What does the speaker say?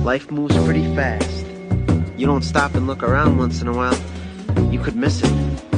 Life moves pretty fast. You don't stop and look around once in a while, you could miss it.